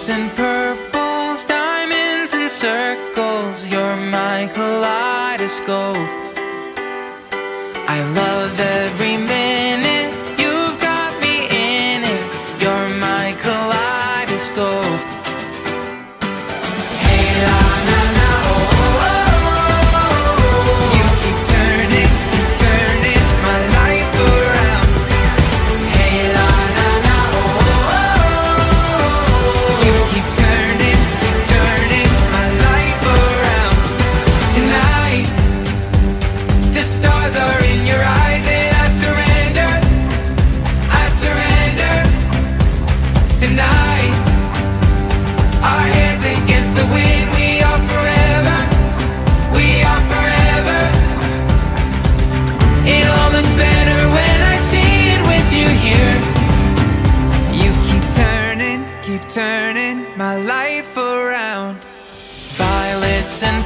Violets and purples, diamonds and circles, you're my kaleidoscope. I love every minute, you've got me in it, you're my kaleidoscope. Hey la na na oh oh oh, you keep turning my life around. Hey la na na oh oh, you keep turning my life around. Tonight, the stars are in your eyes and I surrender tonight. Our hands against the wind, we are forever. It all looks better when I see it with you here. You keep turning my life around. Violets and